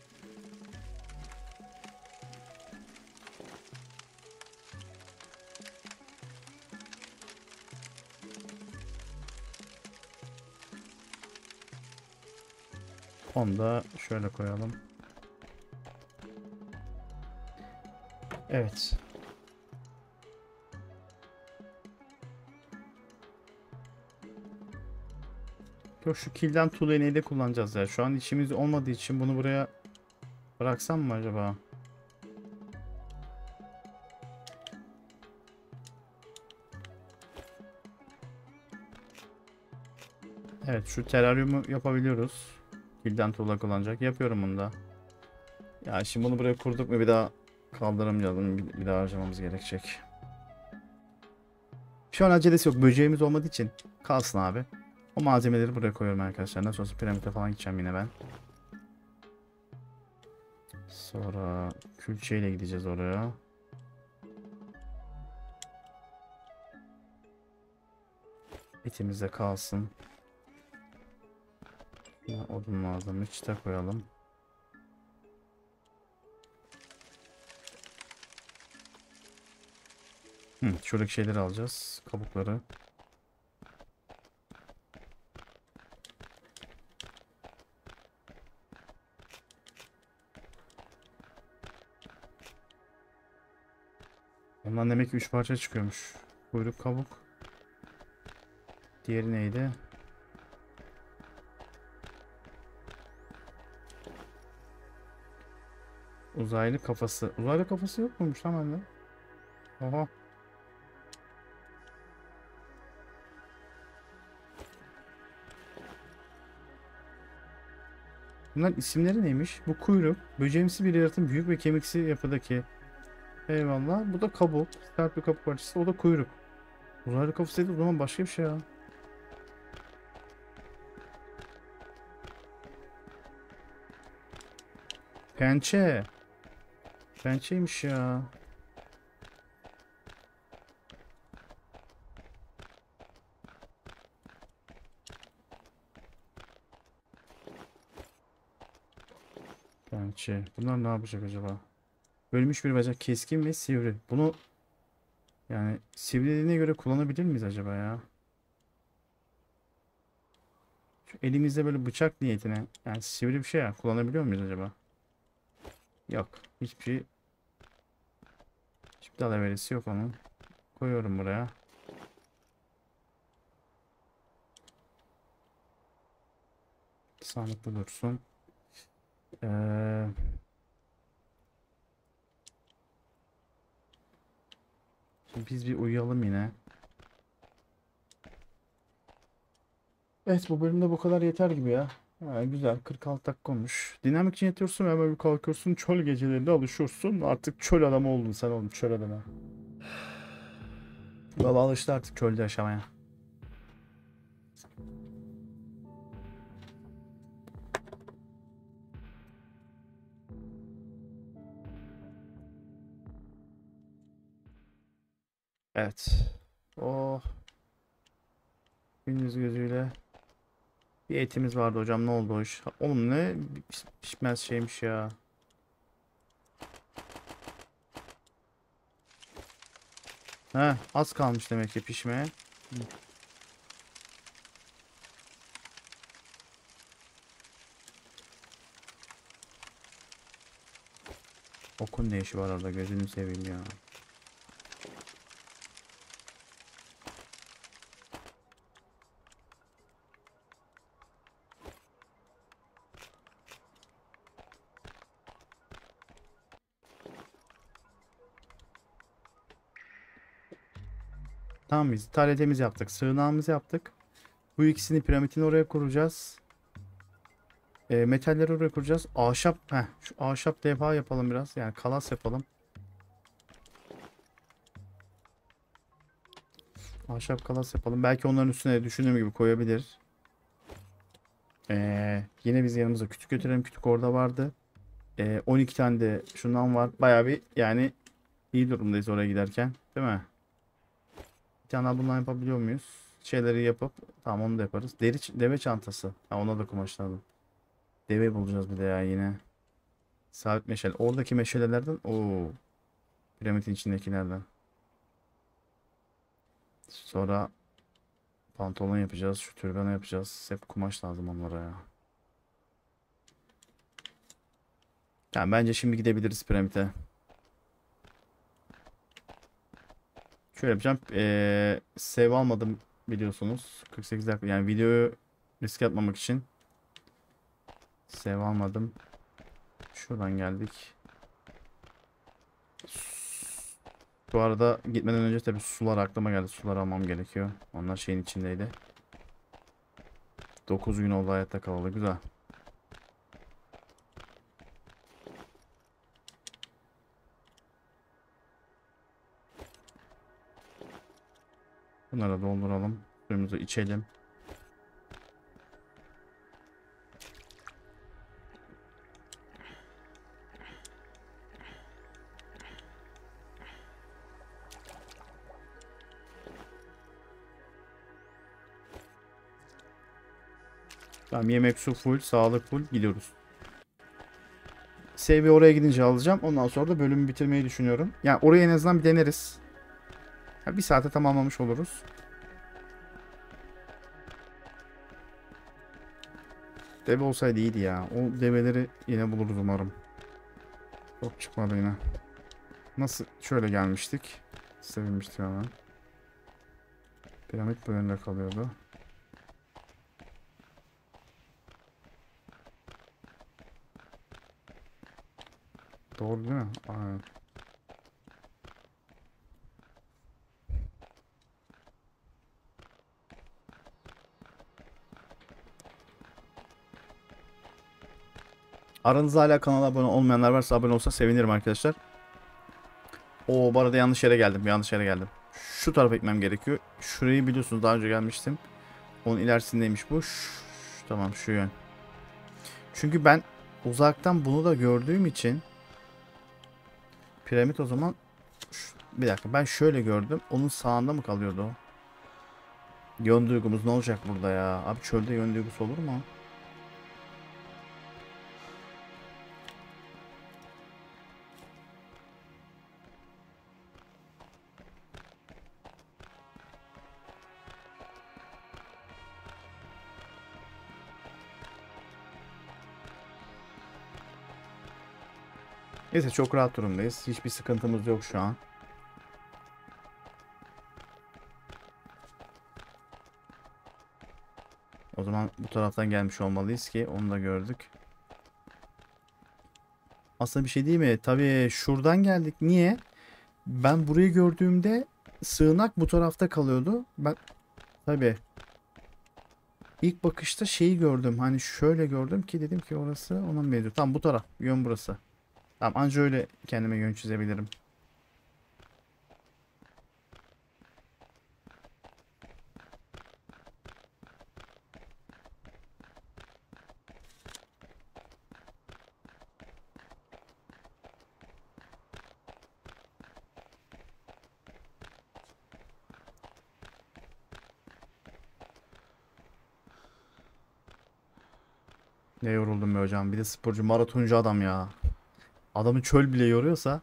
Onu da şöyle koyalım. Evet. Yok şu kilden tuğlayı neyde kullanacağız ya? Şu an işimiz olmadığı için bunu buraya bıraksam mı acaba? Evet şu teraryumu yapabiliyoruz. Kilden tuğla kullanacak. Yapıyorum bunu da. Ya şimdi bunu buraya kurduk mu bir daha kaldıramayacağız. Bunu bir, bir daha harcamamız gerekecek. Şu an acelesi yok. Böceğimiz olmadığı için kalsın abi. O malzemeleri buraya koyuyorum arkadaşlar. Nasıl olsa piramite falan gideceğim yine ben. Sonra külçeyle gideceğiz oraya. Etimize kalsın. Odun lazım. Çıta koyalım. Hı, şuradaki şeyleri alacağız. Kabukları. Ondan demek ki üç parça çıkıyormuş. Kuyruk, kabuk. Diğeri neydi? Uzaylı kafası. Uzaylı kafası yok muymuş lan bende? Oha. Bunların isimleri neymiş? Bu kuyruk. Böceğimsi bir yaratım, büyük ve kemiksi yapıdaki. Eyvallah. Bu da kabuk. Sert bir kabuk parçası. O da kuyruk. Uzaylı kafasıydı, o zaman başka bir şey ya. Pençe. Pençeymiş ya. Pençe. Bunlar ne yapacak acaba? Bölmüş bir bacak, keskin ve sivri. Bunu yani sivrildiğine göre kullanabilir miyiz acaba ya? Şu elimizde böyle bıçak niyetine yani sivri bir şey ya, kullanabiliyor muyuz acaba? Yok. Hiçbir şey. Hiçbir dal verisi yok onun. Koyuyorum buraya. Sağlıklı dursun. Ee, Şimdi biz bir uyuyalım yine. Evet, bu bölümde bu kadar yeter gibi ya. Ha, güzel, kırk altı dakika olmuş. Dinlenmek için yatıyorsun ve hemen bir kalkıyorsun. Çöl gecelerinde alışıyorsun. Artık çöl adamı oldun sen oğlum, çöl adamı. Baba alıştı artık çölde yaşamaya. Evet. Oh, gündüz gözüyle. Bir etimiz vardı hocam, ne oldu o iş? Oğlum ne piş- pişmez şeymiş ya. He, az kalmış demek ki pişmeye. Okun ne işi var orada, gözünü seveyim ya. Tamam, biz taletemizi yaptık. Sığınağımızı yaptık. Bu ikisini, piramidini oraya kuracağız. E, metalleri oraya kuracağız. Ahşap. Heh, şu ahşap levha yapalım biraz. Yani kalas yapalım. Ahşap kalas yapalım. Belki onların üstüne düşündüğüm gibi koyabilir. Ee, yine biz yanımıza kütük götürelim. Kütük orada vardı. Ee, on iki tane de şundan var. Bayağı bir yani iyi durumdayız oraya giderken. Değil mi? Bir tane daha bundan yapabiliyor muyuz? Şeyleri yapıp tamam, onu da yaparız. Deri, ç- deve çantası. Ha, ona da kumaş lazım. Deve bulacağız bir de ya yine. Sabit meşale. Oradaki meşalelerden. Oo, piramidin içindekilerden. Sonra pantolon yapacağız. Şu türbanı yapacağız. Hep kumaş lazım onlara ya. Yani bence şimdi gidebiliriz piramide. Şöyle yapacağım. Ee, save almadım biliyorsunuz. kırk sekiz dakika. Yani videoyu riske atmamak için save almadım. Şuradan geldik. Bu arada gitmeden önce tabii sular aklıma geldi. Sular almam gerekiyor. Onlar şeyin içindeydi. dokuz gün oldu hayatta kalalı. Güzel. Bunları dolduralım. Suyumuzu içelim. Tamam, yemek, su full, sağlık full, gidiyoruz. Save'i oraya gidince alacağım. Ondan sonra da bölümü bitirmeyi düşünüyorum. Yani oraya en azından bir deneriz. Ya bir saate tamamlamış oluruz. Deve olsaydı iyiydi ya. O develeri yine buluruz umarım. Çok çıkmadı yine. Nasıl şöyle gelmiştik. Sevinmiştik hemen. Piramit bu yönde kalıyordu. Doğru değil mi? Aynen. Aranızda hala kanala abone olmayanlar varsa abone olsa sevinirim arkadaşlar. Oo, bu arada yanlış yere geldim. Yanlış yere geldim. Şu tarafa gitmem gerekiyor. Şurayı biliyorsunuz, daha önce gelmiştim. Onun ilerisindeymiş bu. Ş tamam, şu yön. Çünkü ben uzaktan bunu da gördüğüm için piramit o zaman Ş bir dakika, ben şöyle gördüm. Onun sağında mı kalıyordu o? Yön duygumuz ne olacak burada ya? Abi çölde yön duygusu olur mu? Neyse, çok rahat durumdayız. Hiçbir sıkıntımız yok şu an. O zaman bu taraftan gelmiş olmalıyız ki onu da gördük. Aslında bir şey değil mi? Tabii şuradan geldik. Niye? Ben burayı gördüğümde sığınak bu tarafta kalıyordu. Ben tabii ilk bakışta şeyi gördüm. Hani şöyle gördüm ki dedim ki orası onun benziyor. Tamam, bu taraf. Yön burası. Tamam, anca öyle kendime yön çizebilirim. Ne yoruldum be hocam. Bir de sporcu, maratoncu adam ya. Adamı çöl bile yoruyorsa.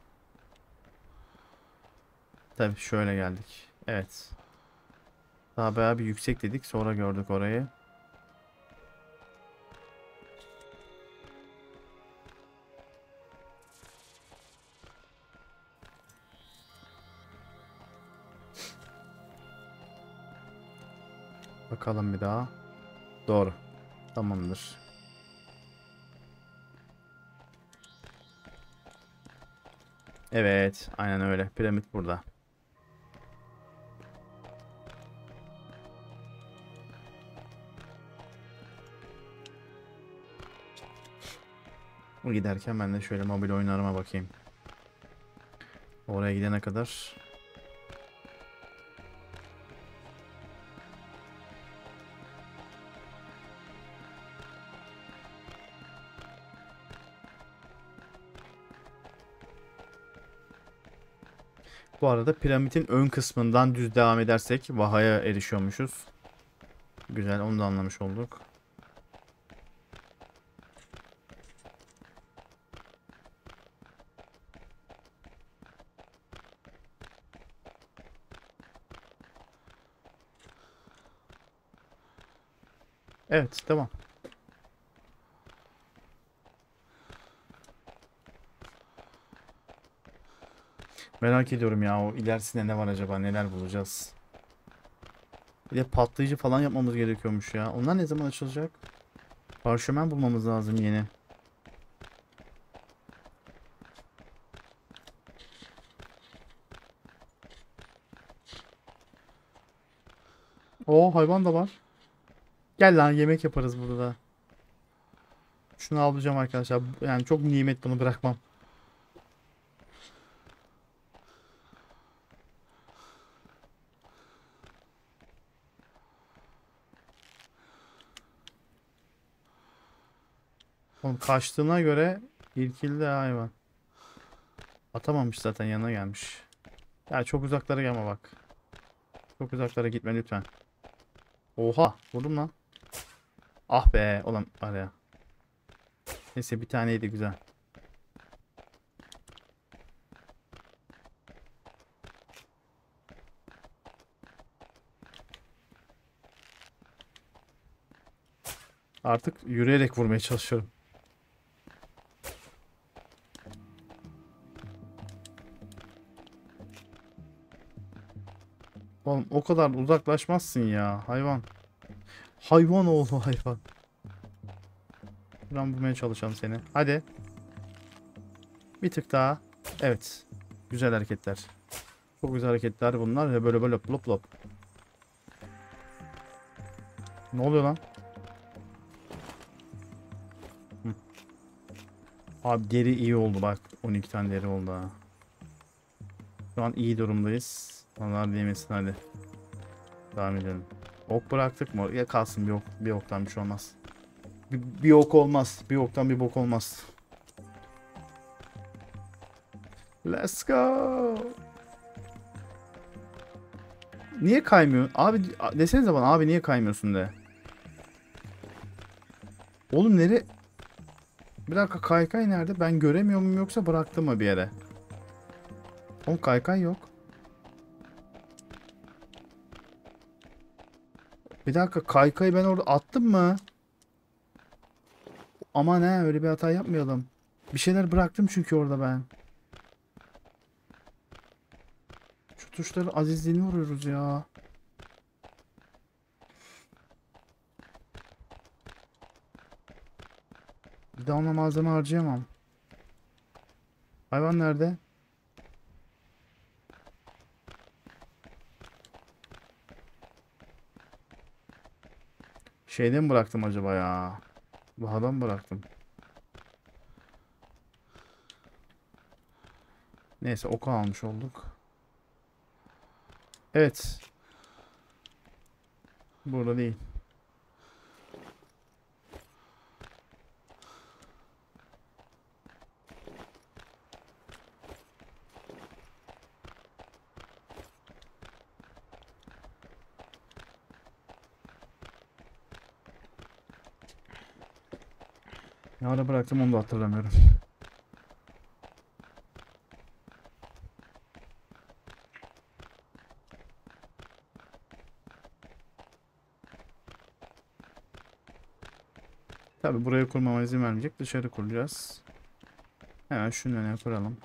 Tabii şöyle geldik. Evet. Daha bayağı bir yüksek dedik. Sonra gördük orayı. Bakalım bir daha. Doğru. Tamamdır. Evet. Aynen öyle. Piramit burada. Bu giderken ben de şöyle mobil oyunlarıma bakayım. Oraya gidene kadar. Bu arada piramidin ön kısmından düz devam edersek Vaha'ya erişiyormuşuz. Güzel, onu da anlamış olduk. Evet, tamam. Merak ediyorum ya, o ilerisinde ne var acaba, neler bulacağız. Bir de patlayıcı falan yapmamız gerekiyormuş ya. Onlar ne zaman açılacak? Parşömen bulmamız lazım yeni. Oo, hayvan da var. Gel lan, yemek yaparız burada da. Şunu alacağım arkadaşlar. Yani çok nimet, bunu bırakmam. Oğlum, kaçtığına göre irkildi hayvan. Atamamış zaten, yanına gelmiş. Ya çok uzaklara gelme bak. Çok uzaklara gitme lütfen. Oha, vurdum lan. Ah be ulan araya. Neyse bir taneydi güzel. Artık yürüyerek vurmaya çalışıyorum. Oğlum o kadar uzaklaşmazsın ya hayvan. Hayvan oğlu hayvan. Buradan vurmaya çalışalım seni. Hadi. Bir tık daha. Evet. Güzel hareketler. Çok güzel hareketler bunlar. Ve böyle böyle lop lop. Ne oluyor lan? Hı. Abi deri iyi oldu bak. on iki tane deri oldu ha. Şu an iyi durumdayız. Allah değmesin hadi. Devam edelim. Ok bıraktık mı? Ya kalsın bir ok. Bir oktan bir şey olmaz. Bir, bir ok olmaz. Bir oktan bir bok olmaz. Let's go. Niye kaymıyor? Abi desenize bana abi niye kaymıyorsun de. Oğlum nere? Bir dakika kaykay nerede? Ben göremiyor muyum yoksa bıraktım mı bir yere? Oğlum kaykay yok. Bir dakika kaykayı ben orada attım mı? Aman he öyle bir hata yapmayalım. Bir şeyler bıraktım çünkü orada ben. Şu tuşları azizliğini vuruyoruz ya. Bir daha ona malzeme harcayamam. Hayvan nerede? Şeyden mi bıraktım acaba ya? Bahadan mı bıraktım? Neyse oku almış olduk. Evet. Burada değil. Ne ara bıraktım onu da hatırlamıyorum. Tabi buraya kurmama izin vermeyecek. Dışarı kuracağız. Hemen şunun önüne kuralım.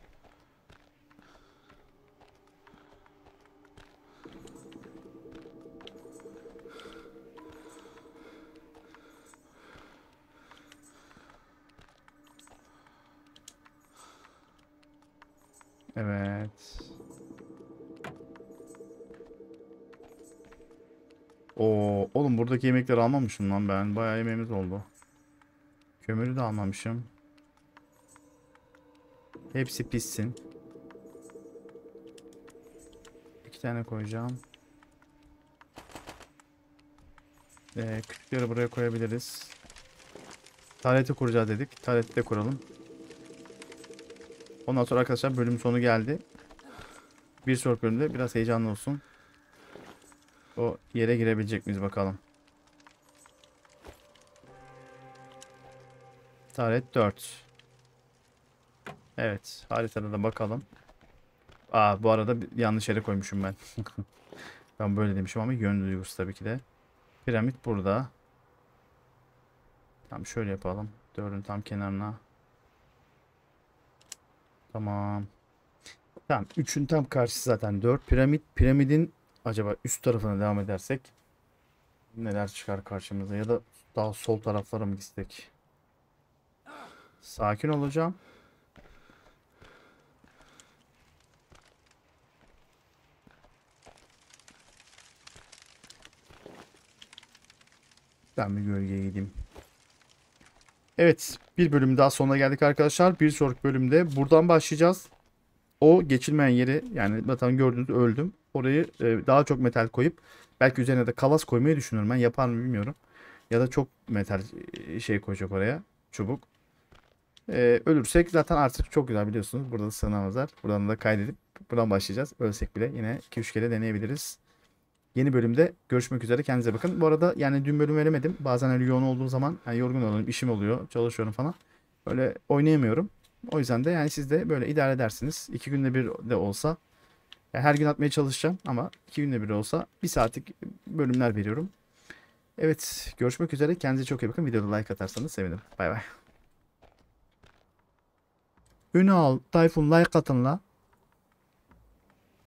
Evet. Oo, oğlum buradaki yemekleri almamışım lan ben. Bayağı yemeğimiz oldu. Kömürü de almamışım. Hepsi pişsin. İki tane koyacağım. Ee, küçükleri buraya koyabiliriz. Tareti kuracağız dedik. Tareti de kuralım. Ondan sonra arkadaşlar bölüm sonu geldi. Bir sonraki bölümde biraz heyecanlı olsun. O yere girebilecek miyiz bakalım. Taret dört. Evet. Haritada da bakalım. Aa bu arada bir- yanlış yere koymuşum ben. Ben böyle demişim ama yön duygusu tabii ki de. Piramit burada. Tamam şöyle yapalım. Dördün tam kenarına. Tamam. Tamam. Üçün tam karşısı zaten dört. Piramit. Piramidin acaba üst tarafına devam edersek neler çıkar karşımıza ya da daha sol taraflara mı gitsek? Sakin olacağım. Ben bir gölgeye gideyim. Evet, bir bölüm daha sonuna geldik arkadaşlar. Bir sonraki bölümde buradan başlayacağız. O geçilmeyen yeri yani zaten gördüğünüz öldüm. Orayı e, daha çok metal koyup belki üzerine de kalas koymayı düşünüyorum ben. Yapar mı bilmiyorum. Ya da çok metal e, şey koyacak oraya. Çubuk. E, ölürsek zaten artık çok güzel biliyorsunuz. Burada da sığınamazlar. Buradan da kaydedip buradan başlayacağız. Ölsek bile yine iki üç kere deneyebiliriz. Yeni bölümde görüşmek üzere. Kendinize bakın. Bu arada yani dün bölüm veremedim. Bazen öyle yoğun olduğum zaman yani yorgun oluyorum. İşim oluyor. Çalışıyorum falan. Öyle oynayamıyorum. O yüzden de yani siz de böyle idare edersiniz. İki günde bir de olsa. Yani her gün atmaya çalışacağım ama iki günde bir olsa bir saatlik bölümler veriyorum. Evet, görüşmek üzere. Kendinize çok iyi bakın. Videoda like atarsanız sevinirim. Bay bay. Ünal, Tayfun like atın la.